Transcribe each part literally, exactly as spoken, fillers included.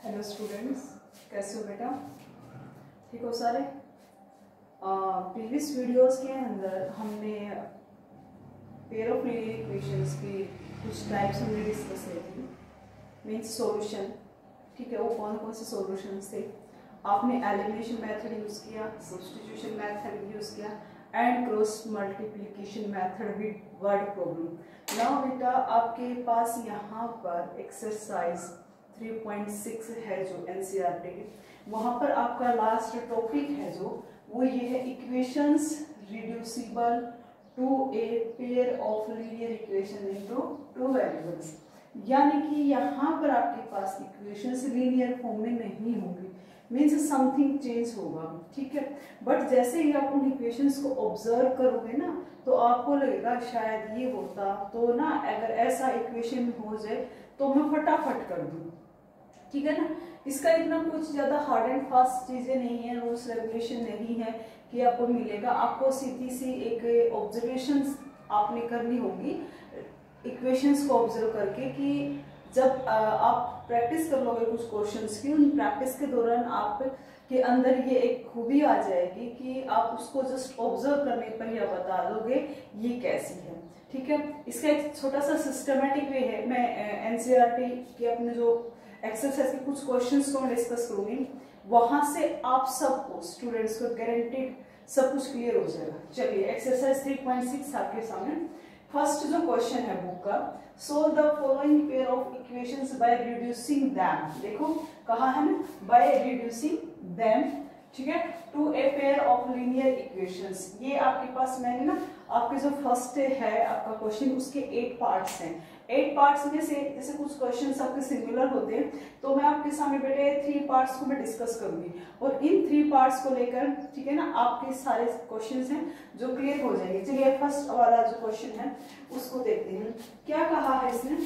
Hello students, कैसे हो बेटा? ठीक हो सारे? प्रीवियस वीडियोस के अंदर हमने पेयर ऑफ लीनियर इक्वेशंस की कुछ टाइप्स हमने डिस्कस किए थे, मीन्स सॉल्यूशन। ठीक है, वो कौन कौन से सॉल्यूशंस थे? आपने एलिमिनेशन मेथड यूज़ किया, सब्स्टिट्यूशन मेथड यूज़ किया and cross multiplication method with word problem. Now बेटा, आपके पास यहाँ पर एक्सरसाइज थ्री पॉइंट सिक्स है जो एनसीईआरटी के, वहाँ पर आपका लास्ट टॉपिक है जो वो ये है equations reducible to a pair of linear equation into two variables. यानी कि यहाँ पर आपके पास इक्वेशंस लीनियर फॉर्म में नहीं होंगी, मीन्स समथिंग चेंज होगा। ठीक है, बट जैसे ही आप उन इक्वेशंस को ऑब्जर्व करोगे ना, तो आपको लगेगा शायद ये होता तो ना, अगर ऐसा इक्वेशन हो जाए तो मैं फटाफट कर दूं। ठीक है ना, इसका इतना कुछ ज्यादा हार्ड एंड फास्ट चीजें नहीं है, रूल्स रेगुलेशन नहीं है कि आपको मिलेगा। आपको सीधी सी एक ऑब्जर्वेशन आपने करनी होगी इक्वेशंस को ऑब्जर्व करके, कि जब आप प्रैक्टिस कर लोगे कुछ क्वेश्चंस की, उन प्रैक्टिस के दौरान आप के अंदर ये एक खूबी आ जाएगी कि आप उसको जस्ट ऑब्जर्व करने पर ही बता दोगे ये कैसी है। ठीक है, इसका एक छोटा सा सिस्टमेटिक वे है। मैं एनसीईआरटी के अपने जो एक्सरसाइज के कुछ क्वेश्चंस को मैं डिस्कस करूंगी, वहां से आप सबको स्टूडेंट्स को गारंटीड सब कुछ क्लियर हो जाएगा। चलिए, एक्सरसाइज थ्री पॉइंट सिक्स आपके सामने फर्स्ट जो क्वेश्चन है बुक का, so the following pair of equations by reducing them. देखो कहा है ना, बाय रिड्यूसिंग देम। ठीक है, to a pair of linear equations. ये आपके पास मैंने ना आपके जो फर्स्ट है आपका क्वेश्चन, उसके एट पार्ट्स हैं। एट पार्ट्स में से जैसे कुछ क्वेश्चंस आपके सिमिलर होते हैं, तो मैं आपके सामने बेटे थ्री पार्ट्स को मैं डिस्कस करूंगी, और इन थ्री पार्ट्स को लेकर, ठीक है ना, आपके सारे क्वेश्चंस हैं जो क्लियर हो जाएंगे। चलिए, फर्स्ट वाला जो क्वेश्चन है उसको देखते हैं। क्या कहा है इसने?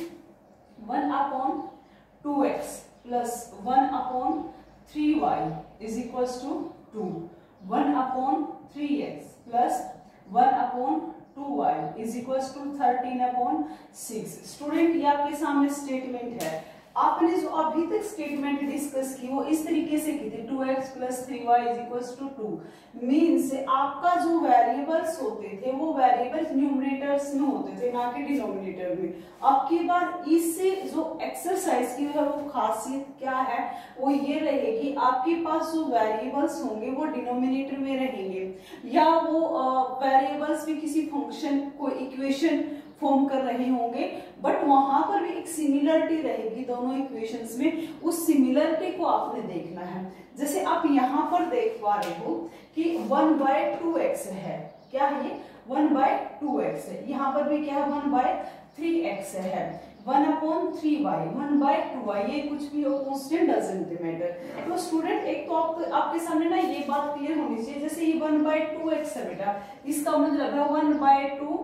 One upon two x plus one upon three y is equals to two. One upon three x plus one upon two Y is equals to thirteen upon six. Student, ये आपके सामने स्टेटमेंट है। आपने जो अभी तक स्टेटमेंट डिस्कस की वो इस तरीके से की थी, two x plus three y is equals to two. Means आपका जो वेरिएबल्स होते थे वो वेरिएबल्स न्यूमरेटर्स में होते थे, ना कि डिनोमिनेटर में। अब की बार इससे जो एक्सरसाइज की है वो खासियत क्या है, वो ये रहेगी, आपके पास जो वेरिएबल्स होंगे वो डिनोमिनेटर में रहेंगे, या वो वेरिएबल्स भी किसी फंक्शन को इक्वेशन फॉर्म कर रहे होंगे, बट वहां पर भी एक सिमिलरिटी रहेगी दोनों इक्वेशंस में। उस सिमिलरिटी को आपने देखना है। जैसे आप यहाँ पर देख पा रहे हो कि वन बाय टू एक्स है। क्या है ये? वन बाय टू एक्स है। यहाँ पर भी क्या है? वन बाय थ्री एक्स है। One upon three y, one by two y, ये कुछ भी हो, कांस्टेंट डजंट मैटर। तो स्टूडेंट, एक तो आप, आपके सामने ना ये बात क्लियर होनी चाहिए, जैसे ये वन बाय टू एक्स है बेटा, इसका मतलब है one by two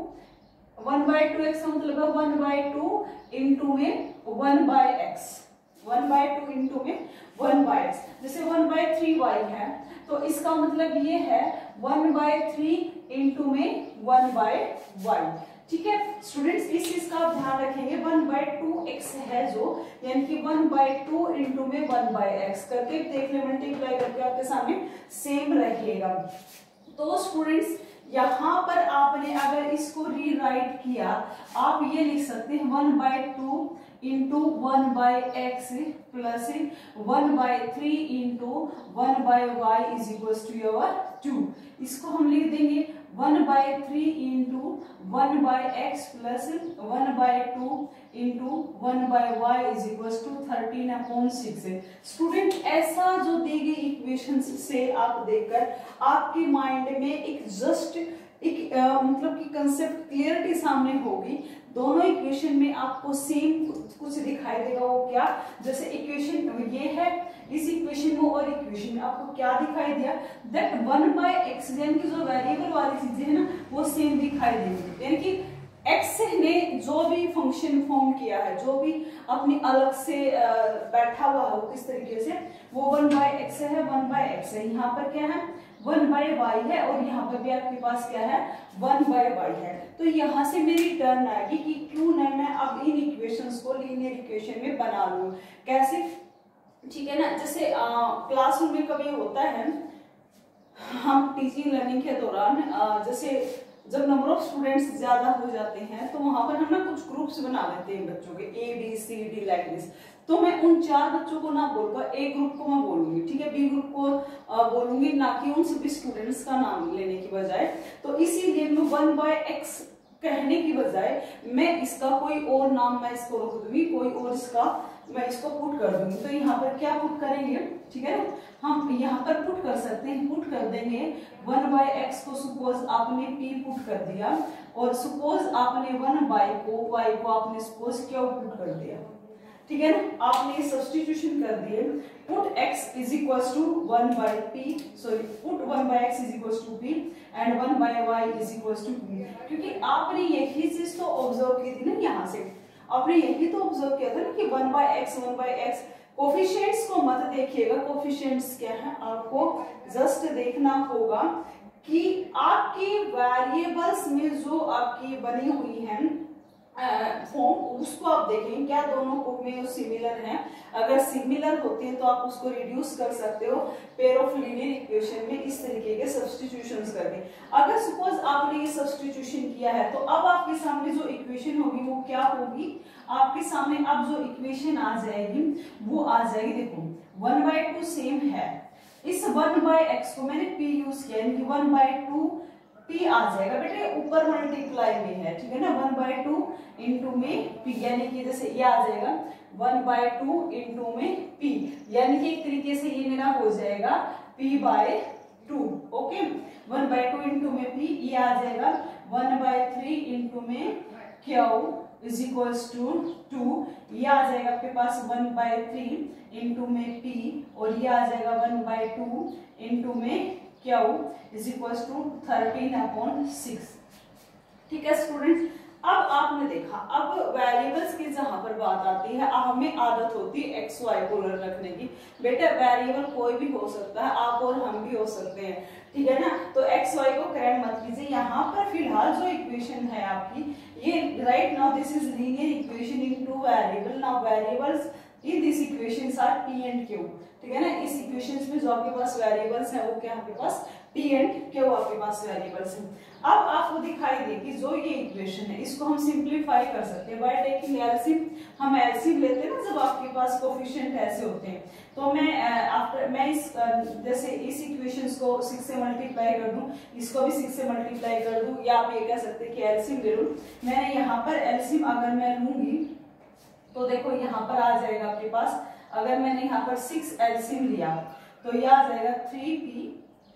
one by two x का मतलब है वन बाय टू इंटू में one by x, one by two into में वन बाय एक्स। जैसे वन बाय थ्री वाई है, तो इसका मतलब ये है वन बाय थ्री इंटू में वन बाय वाई। ठीक है स्टूडेंट्स, इस चीज का आप ध्यान रखेंगे। वन बाय टू एक्स है जो, यानी कि वन बाय टू इंटू में वन बाय एक्स करके देख ले, मल्टीप्लाई करके आपके सामने सेम रहेगा। तो स्टूडेंट्स, यहाँ पर आपने अगर इसको रीराइट किया, आप ये लिख सकते हैं one by two into one by x plus one by three into one by y is equal to your two. इसको हम लिख देंगे one by three into one by x plus one by two into one by y is equal to thirteen upon six. Student, ऐसा जो दी गई equation से आप देखकर आपके माइंड में एक जस्ट एक आ, मतलब कि कंसेप्ट क्लियरिटी सामने होगी। दोनों इक्वेशन में आपको सेम कुछ दिखाई देगा। वो क्या? जैसे इक्वेशन ये है, इस इक्वेशन में और इक्वेशन में आपको क्या दिखाई दिया? दैट वन बाय एक्स, यानी कि जो वेरिएबल वाली चीजें है ना वो सेम दिखाई देंगी। यानी कि एक्स ने जो भी फंक्शन फॉर्म किया है, जो भी अपनी अलग से बैठा हुआ है, वो किस तरीके से, वो वन बाय एक्स है, वन बाय एक्स है। यहाँ पर क्या है? वन बाय वाई है, और यहाँ पर भी आपके पास क्या है? वन बाय वाई है। तो यहाँ से मेरी टर्न आएगी कि क्यों ना मैं अब इन इक्वेशंस को लीनियर इक्वेशन में बना लूं। कैसे? ठीक है ना। जैसे क्लासरूम में कभी होता है, हम टीचिंग लर्निंग के दौरान आ, जैसे जब नंबर ऑफ स्टूडेंट्स ज्यादा हो जाते हैं तो वहां पर हम ना कुछ ग्रुप्स बना लेते हैं बच्चों के, A B C D like this. तो मैं उन चार बच्चों को ना बोलकर ए ग्रुप को मैं बोलूंगी, ठीक है, बी ग्रुप को आ, बोलूंगी, ना कि उन सभी स्टूडेंट्स का नाम लेने की बजाय। तो इसीलिए मैं वन बाय एक्स कहने की बजाय मैं इसका कोई और नाम मैं इसको रख दूंगी, कोई और इसका मैं इसको पुट कर दूंगी। तो यहाँ पर क्या पुट करेंगे, ठीक है ना, हम यहाँ पर पुट कर सकते हैं, पुट कर देंगे वन बाय एक्स को, सपोज आपने पी पुट कर दिया, और सपोज आपने वन बाय को वाई को आपने सपोज क्या पुट कर दिया, ठीक है ना, आपने सब्स्टिट्यूशन कर दिए। Put x is equals to one by P, sorry put one by x is equals to P and one by y is equals to P. क्योंकि आपने यही चीज तो ऑब्जर्व की थी ना, यहाँ से आपने यही तो ऑब्जर्व किया था ना कि one by x one by x. Coefficients को मत देखिएगा, कोफिशिएंट्स क्या है आपको जस्ट देखना होगा कि आपके वेरिएबल्स में जो आपकी बनी हुई है फॉर्म, उसको आप देखें क्या दोनों को में सिमिलर हैं। अगर सिमिलर होते हैं तो आप उसको रिड्यूस कर सकते हो पेयर ऑफ लीनियर इक्वेशन में इस तरीके के सब्स्टिट्यूशंस करके। अगर सपोज आपने ये सब्स्टिट्यूशन किया है तो अब आपके सामने जो इक्वेशन होगी वो क्या होगी, आपके सामने अब जो इक्वेशन आ जाएगी वो आ जाएगी, देखो वन बाय टू सेम है, इस वन बाय एक्स को मैंने पी यूज किया, यानी वन बाय टू पी आ जाएगा बेटे, ऊपर मल्टीप्लाई में है, ठीक है ना, वन बाय टू इंटू में पी, यानी कि जैसे ये आ जाएगा वन बाय टू इंटू में पी, यानी कि एक तरीके से ये मेरा हो जाएगा P by two. Okay, one by two into में पी, ये आ जाएगा वन बाय थ्री इंटू में Q is equals to two, ये आ जाएगा आपके पास वन बाय थ्री इंटू में पी, और ये आ जाएगा वन बाय टू इंटू में Q is equals to thirteen upon six. ठीक है स्टूडेंट्स, अब आपने देखा, अब वेरिएबल्स की जहां पर बात आती है, हमें आदत होती है एक्स वाई पोलर रखने की। बेटा वेरिएबल कोई भी हो सकता है, आप और हम भी हो सकते हैं, ठीक है ना, तो एक्स वाई को क्रैम मत कीजिए। यहाँ पर फिलहाल जो इक्वेशन है आपकी, ये right now this is linear equation in two variable. Now variables in this equations are p and q, ठीक है ना, इस इक्वेशंस में जो आपके पास वेरिएबल्स है वो क्या आपके पास पी एंड क्यू आपके पास वेरिएबल्स हैं। अब आपको दिखाई दे कि जो ये इक्वेशन है इसको हम सिंप्लीफाई कर सकते हैं बाय टेकिंग एलसीएम। हम एलसीएम लेते हैं ना जब आपके पास कोफिशिएंट ऐसे होते हैं, तो मैं आफ्टर मैं इस जैसे इस इक्वेशंस को सिक्स से मल्टीप्लाई कर दूं, इसको भी सिक्स से मल्टीप्लाई कर दूं, या आप ये कह सकते हैं कि एलसीएम ले लूं। मैंने यहाँ पर एलसीएम अगर मैं लूंगी तो देखो यहाँ पर आ जाएगा आपके पास, अगर मैंने यहाँ पर सिक्स एलसीएम लिया तो यह आ जाएगा three p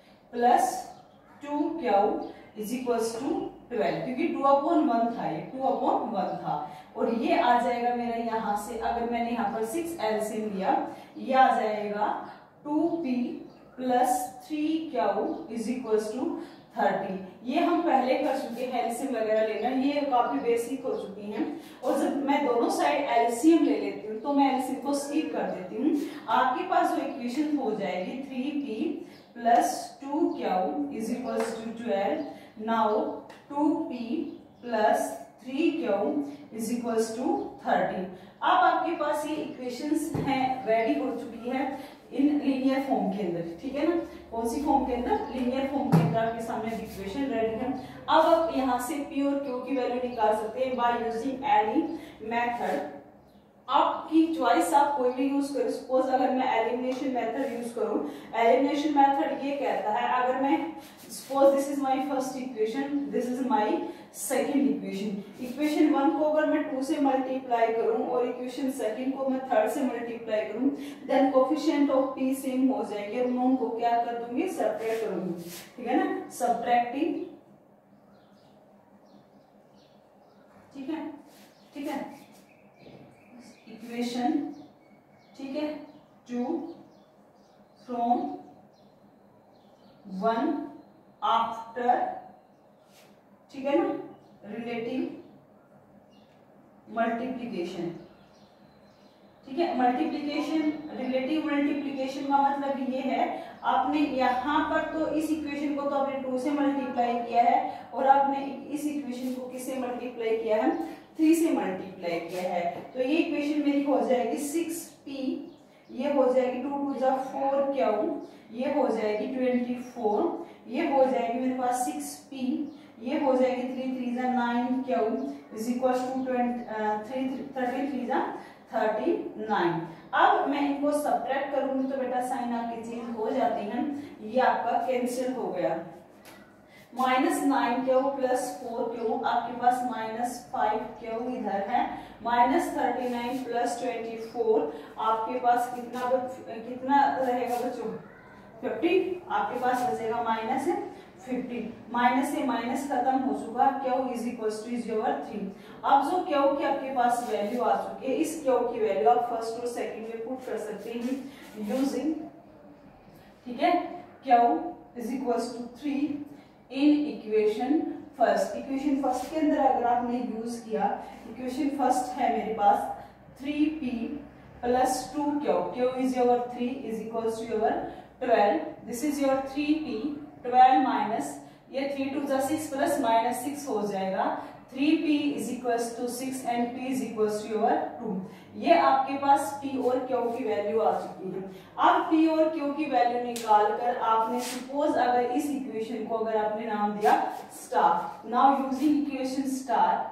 plus two q is equals to twelve, क्योंकि टू अपॉन वन था, ये टू अपॉन वन था, और ये आ जाएगा मेरा यहाँ से, अगर मैंने यहाँ पर सिक्स एलसीएम लिया, ये आ जाएगा two p plus three q is equals to thirty. ये हम पहले कर चुके हैं एलसीएम वगैरह लेना, ये काफी बेसिक हो चुकी हैं। और जब मैं दोनों साइड एलसीएम ले लेती हूँ तो मैं एलसीएम को स्किप कर देती हूँ, आपके पास जो इक्वेशन हो जाएगी three p plus two q is equals to twelve. Now two p plus three q is equals to thirty. अब आपके पास ये इक्वेशंस हैं, रेडी हो चुकी है इन लीनियर फॉर्म के अंदर, ठीक है ना, कौन सी फॉर्म के अंदर, लीनियर फॉर्म के अंदर आपके सामने इक्वेशन रेडी है। अब आप यहाँ से पी और क्यू की वैल्यू निकाल सकते हैं बाय यूजिंग एनी मेथड। आपकी चॉइस, आप कोई भी यूज करें। सपोज अगर मैं एलिमिनेशन मेथड यूज करूं, एलिमिनेशन मेथड ये कहता है, अगर मैं suppose this is my first equation, this is my second equation, equation one को अगर मैं टू से मल्टीप्लाई करूं और इक्वेशन सेकंड को मैं थर्ड से मल्टीप्लाई करूं, then coefficient of p same हो जाएंगे, और मैं उनको क्या कर दूंगी, सब्ट्रैक्ट करूंगी, ठीक है ना, सब्ट्रैक्टिंग, ठीक है, ठीक है, इक्वेशन, ठीक है, टू फ्रॉम वन आफ्टर, ठीक है ना, रिलेटिव मल्टीप्लिकेशन, ठीक है, मल्टीप्लिकेशन, रिलेटिव मल्टीप्लिकेशन का मतलब ये है, आपने यहाँ पर तो इस इक्वेशन को तो आपने टू से मल्टीप्लाई किया है, और आपने इस इक्वेशन को किससे मल्टीप्लाई किया है, थ्री से मल्टीप्लाई किया है, तो ये इक्वेशन मेरी हो जाएगी सिक्स पी ये हो जाएगी टू टू जा फोर क्यू, ये हो जाएगी ट्वेंटी फोर, ये हो जाएगी मेरे पास सिक्स पी, ये हो जाएगी थ्री थ्री जा nine q is equal to three thirty three जा थर्टी नाइन। अब मैं इनको सब्ट्रैक्ट करूंगी तो बेटा साइन आपकी चेंज हो जाती है, ये आपका कैंसिल हो गया। Minus nine q plus four q आपके पास माइनस फाइव क्यू इधर है, minus thirty nine plus twenty four आपके पास कितना कितना रहेगा बच्चों फिफ्टी, आपके पास बचेगा माइनस फिफ्टी, माइनस से माइनस खत्म हो चुका, q is equal to is your three. अब जो क्यू की आपके पास वैल्यू आ चुकी है, इस क्यू की वैल्यू आप फर्स्ट और सेकंड में पुट कर सकते हैं यूजिंग, ठीक है, q is equal to three in equation first. Equation first के अंदर अगर आपने यूज किया, इक्वेशन फर्स्ट है मेरे पास three p plus two q, q is your three is equal to your twelve, this is your three p, twelve minus ये three two जा सिक्स प्लस माइनस सिक्स हो जाएगा, three p is equal to six and p is equal to your two. ये आपके पास p और q की value आ चुकी है। अब p और q की वैल्यू निकाल कर आपने सपोज अगर इस इक्वेशन को अगर आपने नाम दिया star, now using equation star,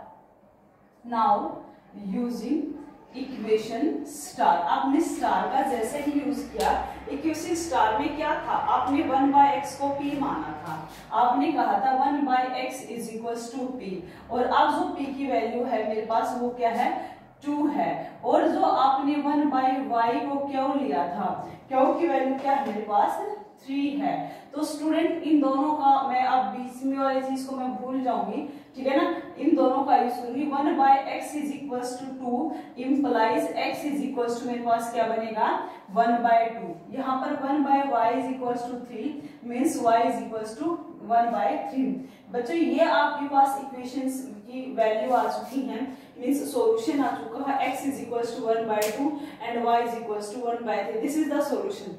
now using equation star, आपने स्टार का जैसे ही यूज किया, इक्वेशन स्टार में क्या था, आपने वन बाय एक्स को p माना था, आपने कहा था one by x is equal to p, और अब जो p की वैल्यू है मेरे पास वो क्या है टू है, और जो आपने वन बाय वाई को क्यों लिया था, क्यों की वैल्यू क्या है मेरे पास थ्री है। तो स्टूडेंट इन दोनों का मैं अब बीच में वाली चीज को मैं भूल जाऊंगी, ठीक है ना, इन दोनों का यूज करूंगी, one by x is equal to two implies x is equal to मेरे पास क्या बनेगा वन बाय टू, यहाँ पर one by y is equal to three means Y is equal to one by three. बच्चों ये आपके पास इक्वेशंस की वैल्यू आ चुकी है, मीन्स सॉल्यूशन आ चुका है, x is equal to one by two and y is equal to one by three, this is the solution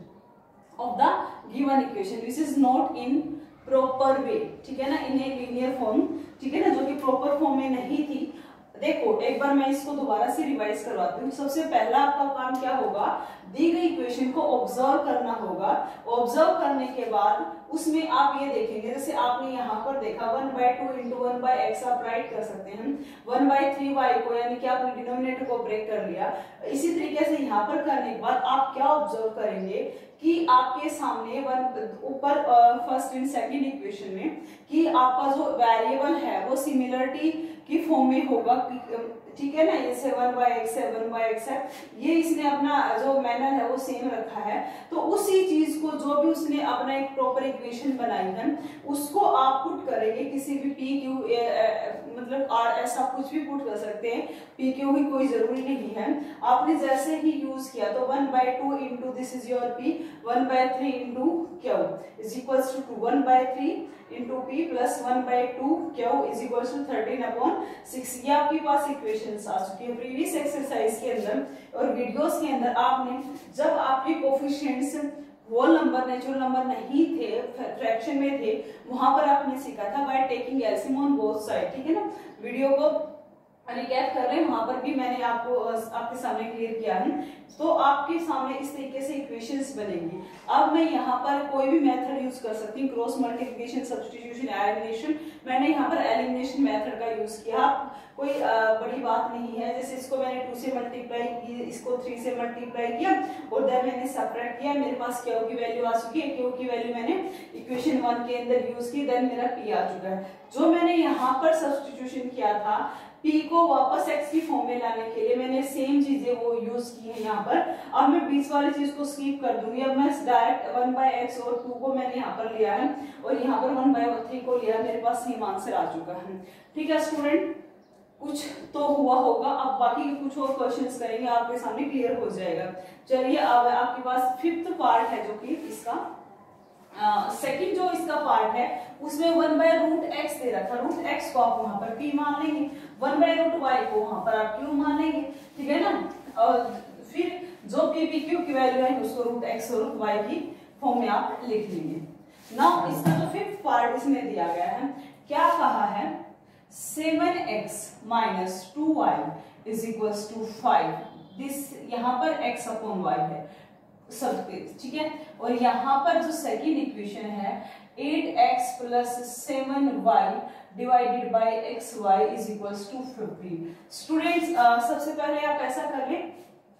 of the given equation, this is not in proper way, ठीक है ना, इन a linear form, ठीक है ना, जो कि proper form में नहीं थी। देखो एक बार मैं इसको दोबारा से रिवाइज करवाती हूँ। सबसे पहला आपका काम क्या होगा, दी गई इक्वेशन को ऑब्जर्व करना होगा, ऑब्जर्व करने के बाद उसमें आप ये देखेंगे, जैसे आपने यहाँ पर देखा one by two into one by x आप राइट कर सकते हैं, वन बाय थ्री वाई को यानी कि आपने डिनोमिनेटर को ब्रेक कर लिया। इसी तरीके से यहाँ पर करने के बाद आप क्या ऑब्जर्व करेंगे कि आपके सामने वन ऊपर फर्स्ट एंड सेकंड इक्वेशन में कि आपका जो वेरिएबल है वो सिमिलरिटी की फॉर्म में होगा, ठीक है ना, जैसे वन बाय एक्स है वन बाय एक्स है, ये इसने अपना जो मैनर है वो सेम रखा है, तो उसी चीज को जो भी उसने अपना एक प्रॉपर इक्वेशन बनाई है उसको आप पुट करेंगे किसी भी पी क्यू मतलब आर ऐसा कुछ भी पुट कर सकते हैं, पी क्यू ही कोई जरूरी नहीं है। आपने जैसे ही यूज किया तो one by two into this is your p, one by three into q is equal to two, one by three into p plus one by two q is equal to thirteen upon six. ये आपके पास equations आ चुकी है previous exercise के अंदर और videos के अंदर। आपने जब आपके coefficients whole number natural number नहीं थे, फ्रैक्शन में थे, वहां पर आपने सीखा था by taking LCM on both side, ठीक है ना। वीडियो को रिकैप कर रहे हैं, वहां पर भी मैंने आपको आपके सामने क्लियर किया है, तो आपके सामने इस तरीके से इक्वेशंस बनेंगी। अब मैं यहाँ पर कोई भी मेथड यूज कर सकती हूँ, क्रॉस मल्टीप्लिकेशन, सब्स्टिट्यूशन, एलिमिनेशन। मैंने यहाँ पर एलिमिनेशन मेथड का यूज किया, कोई आ, बड़ी बात नहीं है। जैसे इसको मैंने टू से मल्टीप्लाई किया, इसको थ्री से मल्टीप्लाई किया और देन मैंने सेपरेट किया, मेरे पास क्यू की वैल्यू आ चुकी है, क्यू की वैल्यू मैंने इक्वेशन वन के अंदर यूज की, देन मेरा पी आ चुका है। जो मैंने यहाँ पर सब्स्टिट्यूशन किया था p को वापस x की फॉर्म में लाने के लिए मैंने सेम चीजें वो यूज की है यहाँ पर। अब मैं बीच वाली चीज को स्किप कर दूंगी, अब मैं डायरेक्ट वन बाय एक्स और टू को मैंने यहाँ पर लिया है और यहाँ पर वन बाय थ्री को लिया है, मेरे पास सेम आंसर आ चुका है। ठीक है स्टूडेंट, कुछ तो हुआ होगा, अब बाकी के कुछ और क्वेश्चंस करेंगे, आपके सामने क्लियर हो जाएगा। चलिए अब आपके पास फिफ्थ पार्ट है जो कि इसका सेकंड uh, जो इसका पार्ट है उसमें वन बाय रूट एक्स दे रखा, रूट एक्स को आप वहां पर p मान लेंगे, वन बाय रूट वाई को वहां पर आप q मान लेंगे, ठीक है ना। और फिर जो p p q की वैल्यू है उसको रूट एक्स और रूट वाई की फॉर्म में आप लिख लेंगे। नाउ इसका जो फिफ्थ पार्ट इसमें दिया गया है, क्या कहा है, seven x minus two Y is equal to five, this यहाँ पर x अपॉन y है, सबके, ठीक है। और यहाँ पर जो सेकेंड इक्वेशन है eight x plus seven y divided by x Y is equals to fifteen. Students सबसे पहले आप ऐसा कर लें,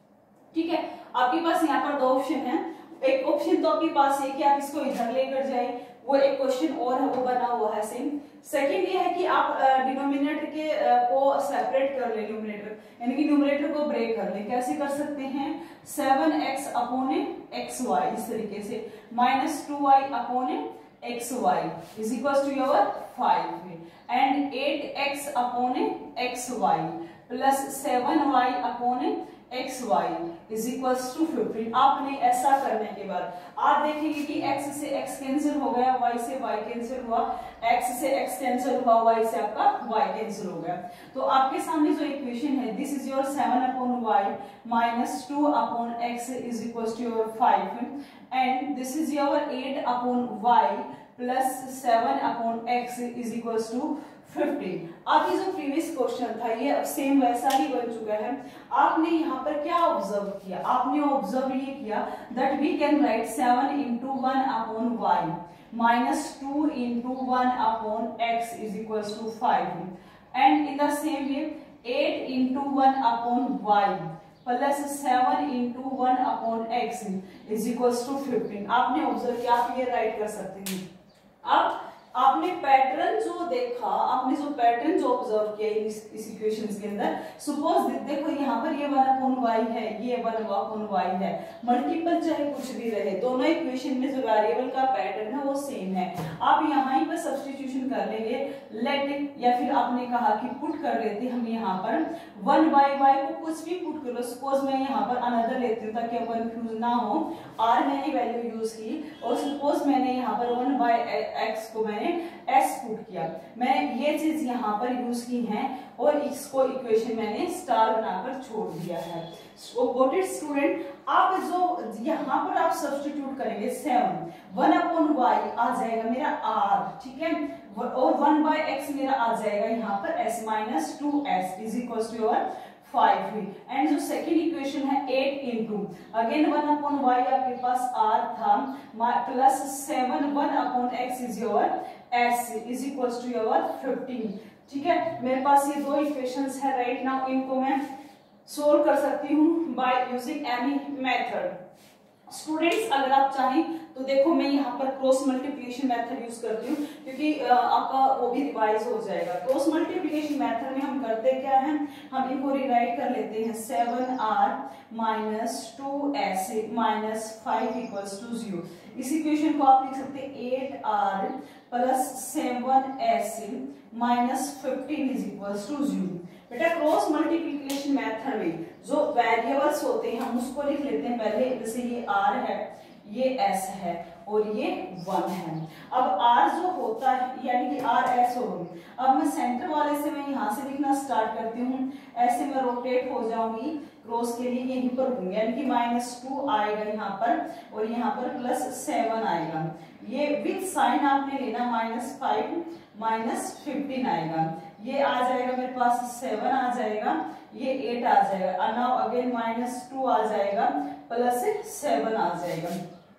ठीक है। आपके पास यहाँ पर दो ऑप्शन है, एक ऑप्शन तो आपके पास है कि आप इसको इधर लेकर जाए, वो एक क्वेश्चन और है वो बना हुआ है सेम। सेकंड ये है कि आप डिनोमिनेटर के uh, को सेपरेट कर ले, न्यूमरेटर यानी कि न्यूमरेटर को ब्रेक कर ले। कैसे कर सकते हैं, seven x upon x y इस तरीके से, minus two Y upon x Y is equal to your five and eight x upon x y plus seven y upon x Y is equals to fifteen. आपने ऐसा करने के बाद आप देखेंगे कि x से x कैंसिल हो गया, y से y कैंसिल हुआ, x से x कैंसिल हुआ, y से आपका y कैंसिल हो गया। तो आपके सामने जो इक्वेशन है this is your seven upon y minus two upon x is equals to your five and this is your eight upon y plus seven upon x is equals to fifteen. अब ये जो previous question था ये अब same वैसा ही बन चुका है। आपने यहाँ पर क्या ऑब्जर्व किया, आपने ऑब्जर्व ये किया that we can write seven into one upon y minus two into one upon x is equals to five and in the same way eight into one upon y plus seven into one upon x is equals to fifteen. आपने observe किया, आप ये right कर सकते हैं। अब आपने pattern जो देखा, आपने जो पैटर्न जो ऑब्जर्व किया इस इस इक्वेशंस के अंदर, सपोज देखो यहाँ पर ये वन अपॉन वाई है, ये वन अपॉन वाई है, मल्टीपल चाहे कुछ भी रहे, दोनों इक्वेशन में जो वेरिएबल का पैटर्न है वो सेम है। आप यहाँ ही पर सब्स्टिट्यूशन कर लेंगे, लेट या फिर आपने कहा कि पुट कर लेते हम यहाँ पर वन बाई वाई को कुछ भी पुट कर लो। सपोज मैं यहाँ पर अनदर लेती हूँ ताकि कंफ्यूज ना हो, आर मैंने वैल्यू यूज की और सपोज मैंने यहाँ पर वन बाई एक्स को मैंने एस पुट किया, मैं ये चीज यहाँ पर यूज की है और इसको इक्वेशन मैंने स्टार बनाकर छोड़ दिया है। Got it student. आप जो यहाँ पर आप सब्स्टिट्यूट करेंगे सेवन वन अपॉन वाई आ जाएगा मेरा आर, ठीक है, और वन बाय एक्स मेरा आ जाएगा यहाँ पर s minus two s is equal to your five and जो सेकेंड इक्वेशन है eight into again one upon y आपके पास आर था plus seven one upon x is your s is equal to your fifteen. ठीक है, मेरे पास ये दो इक्वेशंस है राइट नाउ, इनको मैं सोल्व कर सकती हूँ by using any method. Students अगर आप चाहें तो देखो मैं यहाँ पर क्रॉस मल्टीप्लिकेशन मेथड यूज करती हूँ क्योंकि आपका वो भी रिवाइज हो जाएगा। क्रॉस मल्टीप्लिकेशन मेथड में हम करते क्या हैं, हम इनको रिराइट कर लेते हैं seven r minus two s minus five equals to zero. इस इक्वेशन को आप लिख सकते हैं eight r plus seven s minus fifteen is equals to zero. बेटा क्रॉस मल्टीप्लिकेशन मेथड में जो वेरिएबल्स होते हैं हम उसको लिख लेते हैं पहले, जैसे ये r है, ये s है और ये वन है। अब r जो होता है यानी कि r s होगी। अब मैं सेंटर वाले से मैं यहाँ से लिखना स्टार्ट करती हूँ, ऐसे मैं रोटेट हो जाऊंगी क्रॉस के लिए यहीं पर होंगे यानी कि माइनस टू आएगा यहाँ पर और यहाँ पर प्लस सेवन आएगा। ये विथ साइन आपने लेना माइनस फाइव माइनस फिफ्टीन आएगा, ये आ जाएगा मेरे पास सेवन आ जाएगा, ये एट आ जाएगा, नाउ अगेन माइनस टू आ जाएगा प्लस सेवन आ जाएगा।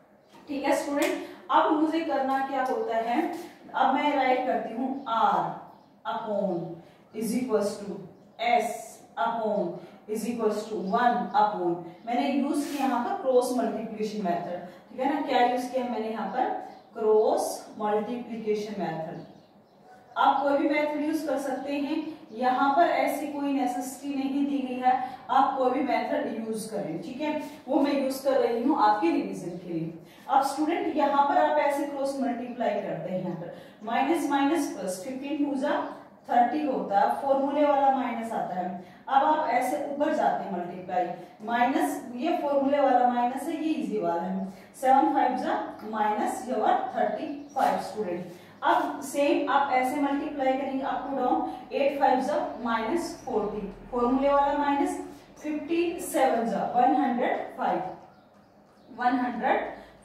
ठीक है स्टूडेंट, अब मुझे करना क्या होता है, अब मैं राइट करती हूँ r upon is equals to s upon is equals to one upon, मैंने यूज किया यहाँ पर क्रॉस मल्टीप्लिकेशन मेथड। ठीक है ना, क्या यूज किया मैंने यहाँ पर क्रॉस मल्टीप्लिकेशन मेथड। आप कोई भी मेथड यूज कर सकते हैं, यहाँ पर ऐसी कोई नेसेसिटी नहीं दी गई है, आप कोई भी मेथड यूज करें। ठीक है, वो मैं यूज कर रही हूँ आपके रिवीजन के लिए। अब स्टूडेंट यहाँ पर आप ऐसे क्रॉस मल्टीप्लाई करते हैं, यहाँ पर minus minus plus fifteen two जा थर्टी होता है, फॉर्मूले वाला माइनस आता है। अब आप ऐसे ऊपर जाते हैं मल्टीप्लाई, माइनस ये फॉर्मूले वाला माइनस है, ये इजी वाला है, सेवन फाइव जा minus your thirty five student. अब सेम आप ऐसे मल्टीप्लाई करेंगे up to down, eight five जा माइनस फोर्टी, फॉर्मूले वाला माइनस, फिफ्टी सेवन जा one hundred five, one hundred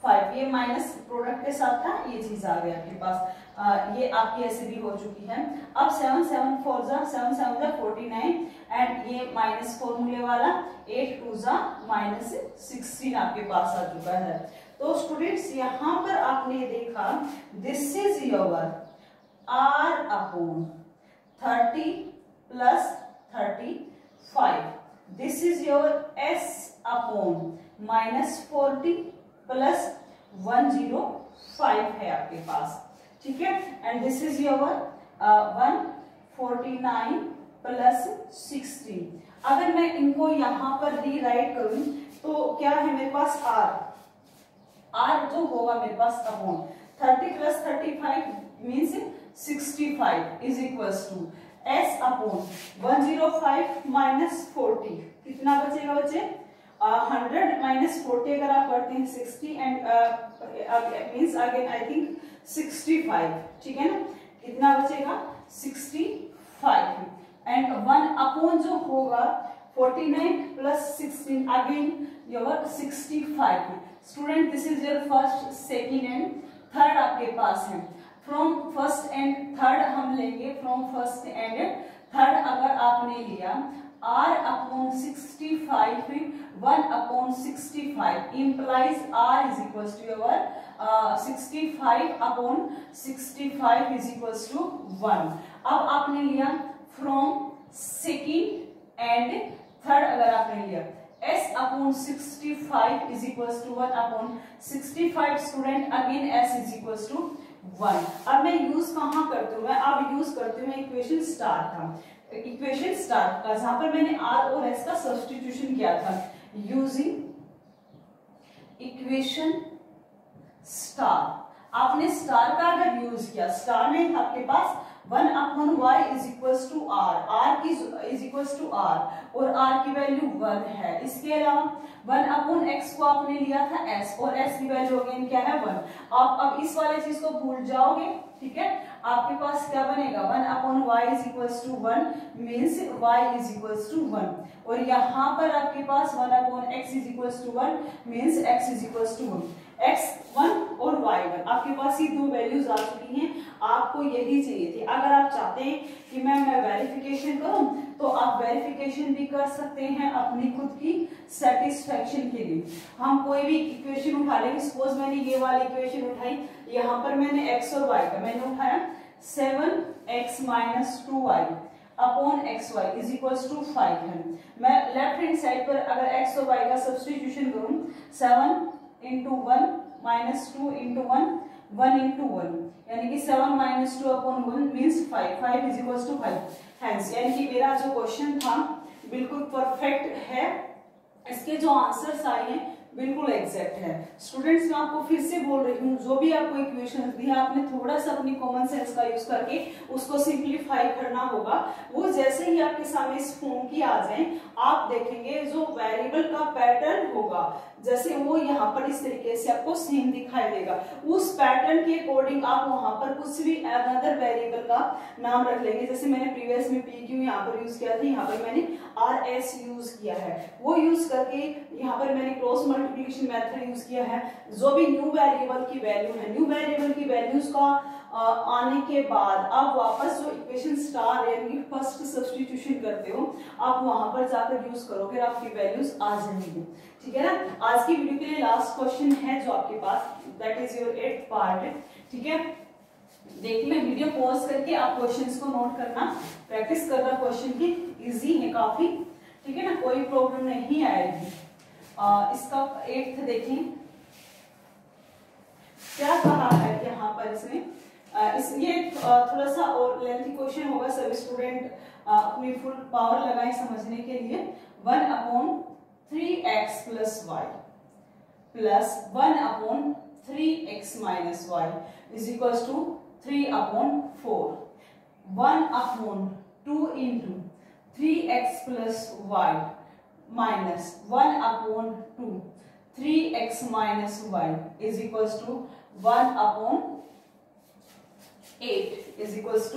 five, ये माइनस प्रोडक्ट के साथ था, ये चीज आ गई आपके पास। आ, ये आपकी ऐसे भी हो चुकी है। अब सेवन सेवन फोर जा सेवन सेवन जा फोर्टी नाइन एंड ये माइनस फॉर्मूले वाला एट टू जा माइनस सिक्सटीन आपके पास आ चुका है। तो स्टूडेंट्स यहाँ पर आपने देखा this is your r upon thirty plus thirty five, this is your s upon minus forty plus one zero five है आपके पास, ठीक है। And this is your one forty nine plus sixteen. अगर मैं इनको यहां पर रीराइट करूं तो क्या है मेरे पास आर, आर जो होगा मेरे पास upon thirty plus thirty five means sixty five is equals to s upon one zero five minus forty, कितना बचेगा बच्चे हंड्रेड माइनस फोर्टी, अगर आप करते हैं sixty and means again I think sixty five, ठीक है ना, कितना बचेगा sixty five and one upon जो होगा forty nine plus sixteen again your sixty five. Student this is your first second and third आपके पास है। फ्रॉम फर्स्ट एंड थर्ड हम लेंगे, फ्रॉम फर्स्ट एंड थर्ड अगर आपने लिया r upon sixty five, one upon sixty five implies r is equals to your uh, sixty five upon sixty five is equals to one. अब आपने लिया from second and third अगर आपने लिया s upon sixty five is equals to one upon sixty five, student again s is equals to one. अब मैं use कहाँ करती हूँ, मैं अब यूज करती हूँ इक्वेशन स्टार का, इक्वेशन स्टार का जहां पर मैंने आर और एस का सब्स्टिट्यूशन किया था यूजिंग इक्वेशन स्टार। आपने स्टार का अगर यूज किया, स्टार में आपके पास one upon Y is equals to R, R is equals to R और आर की वैल्यू वन है। इसके अलावा वन अपॉन एक्स को आपने लिया था एस और एस की वैल्यू अगेन क्या है वन। आप अब इस वाले चीज को भूल जाओगे, ठीक है, आपके पास क्या बनेगा one upon Y is equals to one means Y is equals to one और यहाँ पर आपके पास one upon x is equals to one means X is equals to one. X one और वाई वन आपके पास ही दो वैल्यूज आ चुकी हैं, आपको यही चाहिए थी। अगर आप चाहते हैं कि मैं मैं वेरिफिकेशन करूं तो आप वेरिफिकेशन भी कर सकते हैं अपनी खुद की सेटिस्फेक्शन के लिए। हम कोई भी इक्वेशन उठा लेंगे, सपोज मैंने ये वाली इक्वेशन उठाई, यहाँ पर मैंने एक्स और वाई का मैंने उठाया seven x minus two Y upon x Y is equals to five है। मैं लेफ्ट हैंड साइड पर अगर एक्स और वाई का सब्स्टिट्यूशन करूं seven into one minus two into one one into one यानी कि seven minus two upon one means five, five is equals to five. Hence यानी कि मेरा जो क्वेश्चन था बिल्कुल परफेक्ट है, इसके जो आंसर्स आए हैं बिल्कुल एग्जैक्ट है। स्टूडेंट्स मैं आपको फिर से बोल रही हूँ, जो भी आपको इक्वेशन दी है आपने थोड़ा सा अपनी कॉमन सेंस का यूज करके उसको सिंप्लीफाई करना होगा। वो जैसे ही आपके सामने इस फॉर्म की आ जाए आप देखेंगे जो वेरिएबल का पैटर्न होगा जैसे वो यहाँ पर इस तरीके से आपको सेम दिखाई देगा, उस पैटर्न के अकॉर्डिंग आप वहां पर कुछ भी अनदर वेरिएबल का नाम रख लेंगे। जैसे मैंने प्रीवियस में पी क्यू यहाँ पर यूज किया था, यहाँ पर मैंने आर एस यूज किया है, वो यूज करके यहाँ पर मैंने क्रॉस मल्टीप्लिकेशन मेथड यूज किया है। जो भी न्यू वेरिएबल की वैल्यू है, न्यू वेरिएबल की वैल्यूज का आ, आने के बाद आप वापस जो इक्वेशन स्टार यानी फर्स्ट सब्स्टिट्यूशन करते हो आप वहां पर जाकर यूज करोगे, आपकी वैल्यूज आ जाएंगी, ठीक है ना। आज की वीडियो के लिए लास्ट क्वेश्चन है जो आपके पास, that is your eight part, ठीक है। देखिए मैं वीडियो पॉज करके आप क्वेश्चंस को नोट करना, प्रैक्टिस करना क्वेश्चन की, इजी है काफी, ठीक है ना, कोई प्रॉब्लम नहीं आएगी। आ, इसका एट्थ देखें क्या कहा है यहाँ पर इसमें। आ, इस ये थोड़ा सा और लेंथी क्वेश्चन होगा, सभी स्टूडेंट अपनी फुल पावर लगाएं समझने के लिए। One upon three x plus Y plus one upon three X minus Y is equals to three upon four, one upon two into three x plus Y minus one upon two three X minus Y is equals to one upon eight is equals to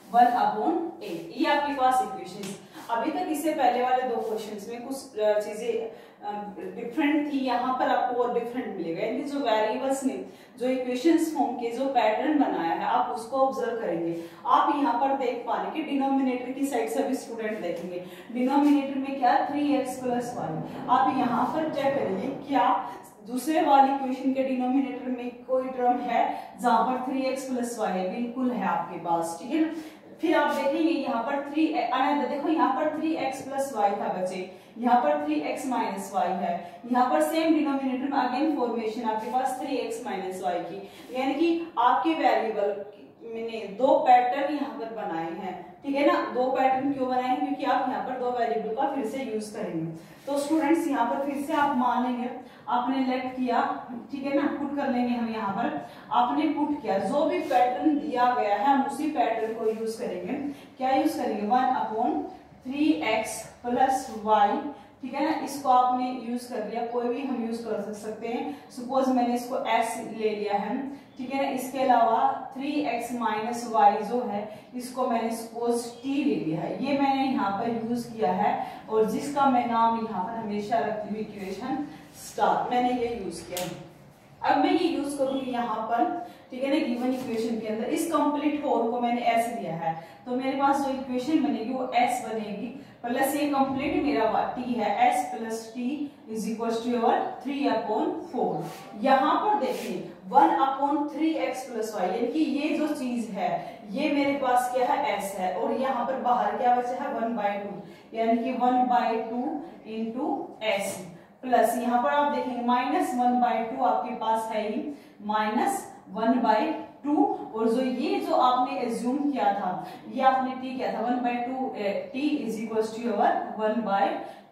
one upon eight. ये आपके पास equation. अभी तक इससे पहले वाले दो questions में कुछ चीजें डिफरेंट थी, यहाँ पर आपको और डिफरेंट मिलेगा। यानी जो वेरिएबल्स ने जो इक्वेशंस फॉर्म के जो पैटर्न बनाया है आप उसको ऑब्जर्व करेंगे। आप यहाँ पर देख पा रहे कि डिनोमिनेटर की साइड से भी स्टूडेंट देखेंगे, डिनोमिनेटर में क्या थ्री एक्स प्लस वाई। आप यहाँ पर चेक करेंगे क्या दूसरे वाली इक्वेशन के डिनोमिनेटर में कोई टर्म है जहां पर थ्री एक्स प्लस वाई है, बिल्कुल है आपके पास, ठीक है ना। फिर आप देखेंगे यहाँ पर थ्री अनदर, देखो यहाँ पर थ्री एक्स प्लस वाई था बच्चे, यहाँ पर थ्री एक्स माइनस वाई है, यहाँ पर सेम डिनोमिनेटर में अगेन फॉर्मेशन आपके पास थ्री एक्स माइनस वाई की। यानी कि आपके वेरिएबल मैंने दो पैटर्न यहाँ पर बनाए हैं, ठीक है ना। दो पैटर्न क्यों बनाए हैं? क्योंकि आप यहाँ पर दो वेरिएबल का फिर से यूज करेंगे। तो स्टूडेंट्स यहाँ पर फिर से आप मान लेंगे आपने लेट किया, ठीक है ना, पुट कर लेंगे हम यहाँ पर। आपने पुट किया, जो भी पैटर्न दिया गया है हम उसी पैटर्न को यूज करेंगे। क्या यूज करेंगे? One upon three x plus Y, ठीक है ना। इसको आपने यूज कर लिया, कोई भी हम यूज कर सकते हैं। सपोज मैंने इसको x ले लिया है, ठीक है ना। इसके अलावा थ्री एक्स माइनस वाई जो है इसको मैंने सपोज t ले लिया है, ये मैंने यहाँ पर यूज किया है। और जिसका मैं नाम यहाँ पर हमेशा रखती हूँ इक्वेशन स्टार, मैंने ये यूज किया है। अब मैं ये यूज करूंगी यहाँ पर, ठीक है ना, गिवन इक्वेशन के अंदर। इस कंप्लीट फोर को मैंने s दिया है, तो मेरे पास जो इक्वेशन बनेगी वो s बनेगी प्लस ये कंप्लीट मेरा t है, s plus T is equal to your three upon four. यहाँ पर देखिए one upon three x plus Y, यानी कि ये जो चीज है ये मेरे पास क्या है s है, और यहाँ पर बाहर क्या बचा है वन बाई टू, यानी कि one by two into S plus यहाँ पर आप देखेंगे माइनस वन बाई टू आपके पास है ही माइनस वन बाई टू। और जो ये जो आपने एज्यूम किया था ये आपने टी किया था one by two, T is equal to your one by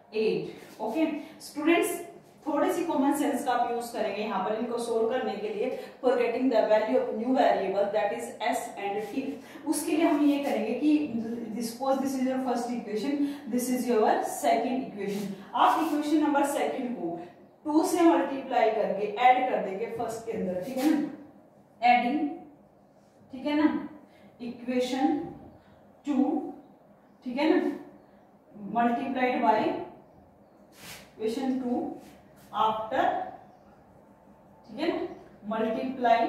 eight. Okay students, थोड़ी सी कॉमन सेंस का आप यूज करेंगे यहाँ पर इनको सोल्व करने के लिए for getting the value of new variable that is S and T. उसके लिए हम ये करेंगे कि suppose this is your first equation, this is your second equation. आप इक्वेशन नंबर सेकंड को टू से मल्टीप्लाई करके ऐड कर देंगे फर्स्ट के अंदर, ठीक है ना। एडिंग, ठीक है ना, इक्वेशन टू, ठीक है ना, multiplied by equation two after, ठीक है ना, मल्टीप्लाई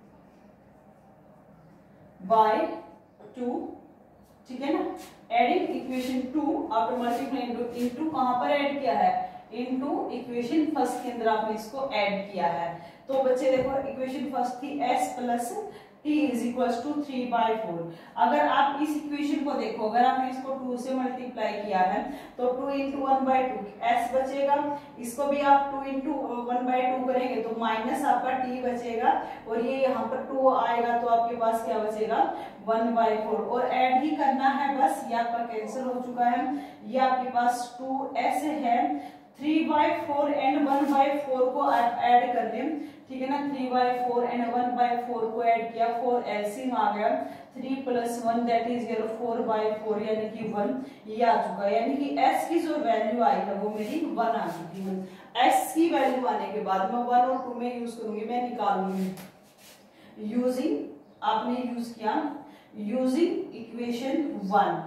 बाय टू, ठीक है ना, adding equation two after multiply into, कहां पर ऐड किया है? इनटू इक्वेशन फर्स्ट के अंदर आपने इसको ऐड किया है। तो बच्चे देखो इक्वेशन फर्स्ट थी s plus t is equal to three by four. अगर आप इस इक्वेशन को देखो, अगर आपने इसको टू से मल्टीप्लाई किया है तो two into one by two S बचेगा, इसको भी आप two into one by two करेंगे तो माइनस आपका t बचेगा, और ये यहाँ पर टू आएगा तो आपके पास क्या बचेगा वन बाई फोर। और ऐड ही करना है बस, ये आपका कैंसिल हो चुका है। ये आपके पास टू एस है, three by four and one by four को आप ऐड कर लें, ठीक है ना। Three by four and one by four को ऐड किया, फोर एलसीएम आ गया, three plus one that is your four by four, यानी कि वन ये आ चुका है। यानी कि s की जो वैल्यू आई है वो मेरी वन आ चुकी है। s की वैल्यू आने के बाद मैं वन और टू में यूज करूंगी, मैं निकालूंगी यूजिंग, आपने यूज किया using equation one,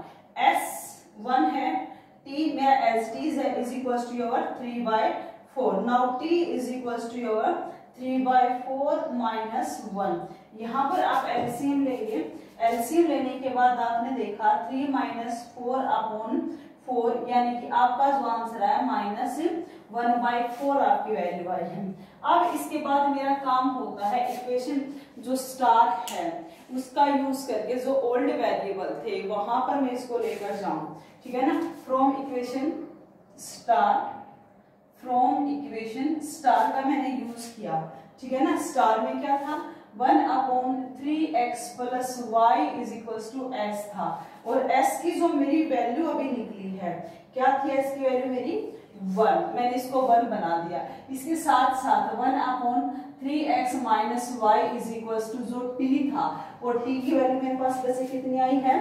s one है, t मेरा S T is equal to your three by four. Now t is equal to your three by four minus one. यहाँ पर आप एलसीएम लेंगे, एलसीएम लेने के बाद आपने देखा three minus four upon four, यानी कि आपका जो आंसर आया माइनस वन बाई फोर आपकी वैल्यू आई है। अब इसके बाद मेरा काम होता है इक्वेशन जो स्टार है उसका यूज करके जो ओल्ड वेरिएबल थे वहां पर मैं इसको लेकर जाऊं, ठीक है ना। From equation star, from equation star का मैंने यूज किया, ठीक है ना। स्टार में क्या था one upon three x plus Y is equal to S था, और s की जो मेरी वैल्यू अभी निकली है क्या थी? s की वैल्यू मेरी वन, मैंने इसको वन बना दिया। इसके साथ साथ one upon three X minus Y is equal to जो t था, और t की वैल्यू मेरे पास वैसे कितनी आई है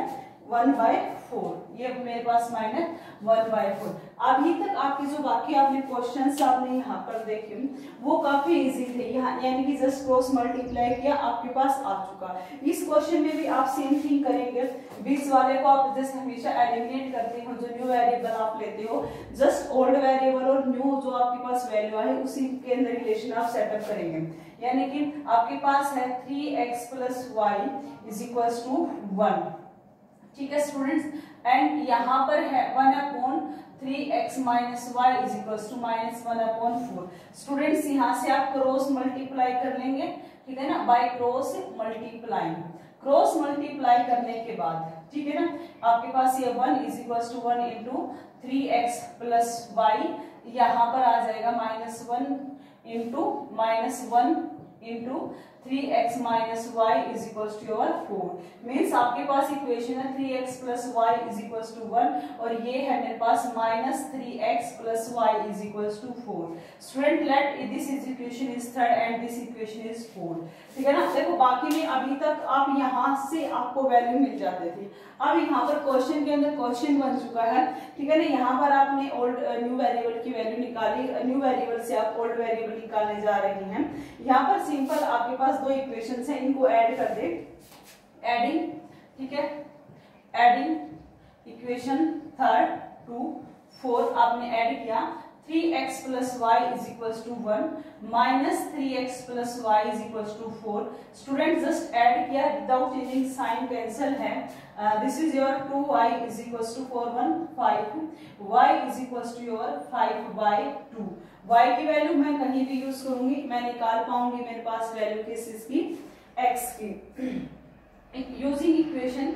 वन बाय फोर, ये मेरे पास माइनस वन बाय फोर। अभी तक आपके जो बाकी आपने क्वेश्चंस आपने यहाँ पर देखे वो काफी इजी थे, यहाँ यानी कि जस्ट क्रॉस मल्टीप्लाई किया आपके पास आ चुका। इस क्वेश्चन में भी आप सेम थिंग करेंगे, बीस वाले को आप जैसे हमेशा एलिमिनेट करते हो, जो न्यू वेरिएबल आप लेते हो जस्ट ओल्ड वेरिएबल और न्यू जो आपके पास वैल्यू है उसी के अंदर रिलेशन आप सेटअप करेंगे। यानी कि आपके पास है three x plus Y is equal to one, ठीक है स्टूडेंट्स, एंड यहाँ पर है one upon three X minus Y is equal to minus one upon four. Students यहाँ से आप क्रॉस मल्टीप्लाई कर लेंगे, ठीक है ना, by cross multiply. Cross multiply करने के बाद, ठीक है ना, आपके पास ये one is equal to one into three x plus Y, यहाँ पर आ जाएगा minus one into minus one into three X minus Y is equal to your four. Means आपके पास इक्वेशन है three x plus Y is equal to one और ये है मेरे पास minus three x plus Y is equal to four. Student let this is equation is third and this equation is four, ठीक है ना। देखो बाकी में अभी तक आप यहाँ से आपको वैल्यू मिल जाते थे, अब यहाँ पर क्वेश्चन के अंदर क्वेश्चन बन चुका है, ठीक है ना। यहाँ पर आपने ओल्ड न्यू वेरिएबल की वैल्यू निकाली, न्यू वेरिएबल से आप ओल्ड वेरिएबल निकालने जा रहे हैं। यहाँ पर सिंपल आपके पास दो इक्वेशंस हैं, इनको ऐड कर दे, एडिंग, ठीक है, adding equation third to fourth आपने ऐड किया, three x plus Y is equal to one minus three x plus Y is equal to four. Student just add किया विदाउट चेंजिंग साइन, कैंसिल है, this is your two Y is equal to four one five, Y is equal to your five by two. y की value मैं कहीं भी use करूंगी, मैं निकाल पाऊंगी मेरे पास वैल्यू किस इसकी, x की। यूजिंग इक्वेशन,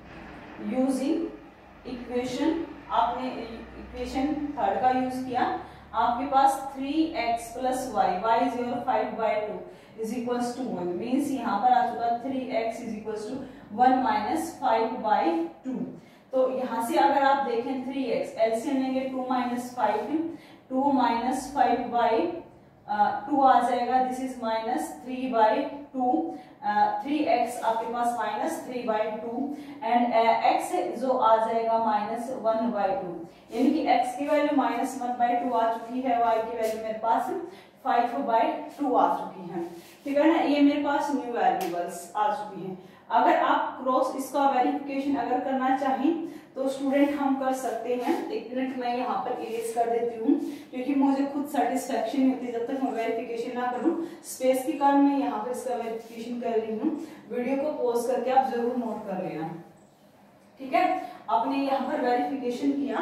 यूजिंग इक्वेशन आपने इक्वेशन थर्ड का यूज किया, आपके पास three x plus Y, Y is your five by two is equal to one, means यहाँ पर आ चुका three X is equal to one minus five by two. तो यहाँ से अगर आप देखें थ्री एक्स एलसीएम लेंगे two minus five, two minus five by two आ जाएगा, this is minus three by to, three X आपके पास minus three by two and X जो आ जाएगा माइनस वन बाई टू, यानी कि x की value minus one by two आ चुकी है, y की वैल्यू मेरे पास फाइव बाई टू आ चुकी है, ठीक है ना। ये मेरे पास न्यू वेरिएबल्स आ चुकी हैं। अगर आप क्रॉस इसका वेरिफिकेशन अगर करना चाहें तो स्टूडेंट हम कर सकते हैं। एक मिनट मैं यहाँ पर इरेज कर देती हूँ क्योंकि मुझे खुद सेटिस्फेक्शन नहीं होती जब तक मैं वेरिफिकेशन ना करूँ। स्पेस के कारण मैं यहाँ पर इसका वेरिफिकेशन कर रही हूँ। वीडियो को पॉज करके आप जरूर नोट कर लेना, ठीक है। आपने यहाँ पर वेरिफिकेशन किया,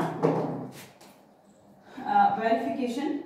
वेरिफिकेशन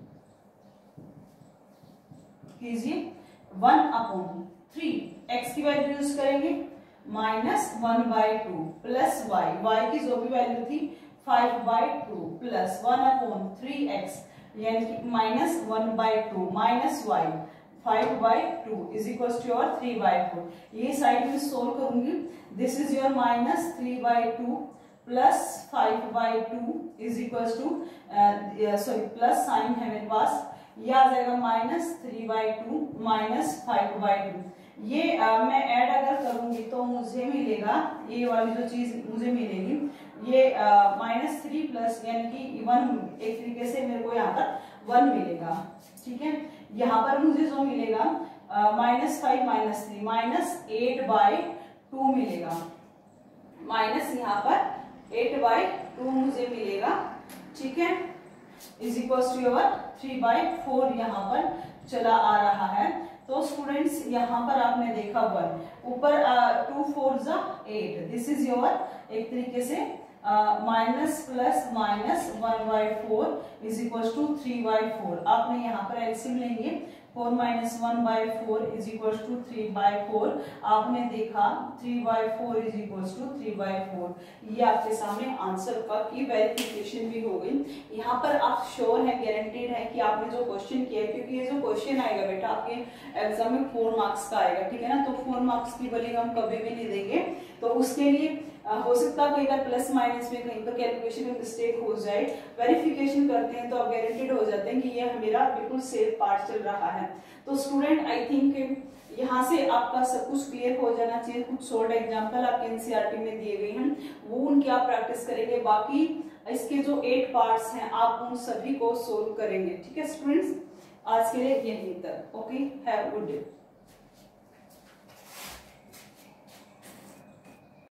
कीजिए, वन अपॉन थ्री एक्स की वैल्यू यूज करेंगे minus one by two plus Y, Y की जो भी वैल्यू थी five by two plus one upon three X यानी कि minus one by two minus Y five by two is equal to your three by four. ये side में solve करूंगी, this is your minus three by two plus five by two is equal to sorry plus sign है मेरे पास, ये आ जाएगा minus three by two minus five by two. ये आ, मैं ऐड अगर करूंगी तो मुझे मिलेगा ये वाली जो चीज मुझे मिलेगी ये माइनस थ्री प्लस यानी कि वन, एक तरीके से मेरे को यहाँ पर वन मिलेगा, ठीक है। यहाँ पर मुझे जो मिलेगा minus five minus three minus eight by two मिलेगा, माइनस यहाँ पर एट बाई टू मुझे मिलेगा, ठीक है, is equal to your three by four यहाँ पर चला आ रहा है। तो स्टूडेंट्स यहाँ पर आपने देखा वन, ऊपर टू फोर जा एट, दिस इज योर एक तरीके से minus plus minus one by four is equal to three by four. आपने यहाँ पर एलसीएम लेंगे, four minus one by four is equal to three by four. आपने देखा three by four is equal to three by four. ये आपके सामने answer का की वेरिफिकेशन भी हो गई। यहाँ पर आप श्योर है, गारंटेड है कि आपने जो क्वेश्चन किया है, क्योंकि ये जो क्वेश्चन आएगा बेटा आपके एग्जाम में फोर मार्क्स का आएगा, ठीक है ना। तो फोर मार्क्स की बलिंग हम कभी भी नहीं देंगे, तो उसके लिए हो सकता है कई बार प्लस माइनस में कहीं पर कैलकुलेशन में मिस्टेक हो जाए। वेरिफिकेशन करते हैं तो आप गारंटेड हो जाते हैं कि ये मेरा बिल्कुल सेफ पार्ट चल रहा है। तो स्टूडेंट आई थिंक यहाँ से आपका सब कुछ क्लियर हो जाना चाहिए। कुछ शॉर्ट एग्जांपल आपके एनसीईआरटी में दिए गए हैं, वो उनकी आप प्रैक्टिस करेंगे। बाकी इसके जो एट पार्ट्स हैं आप उन सभी को सोल्व करेंगे। ठीक है स्टूडेंट्स, आज के लिए यही तक। Okay, have good day.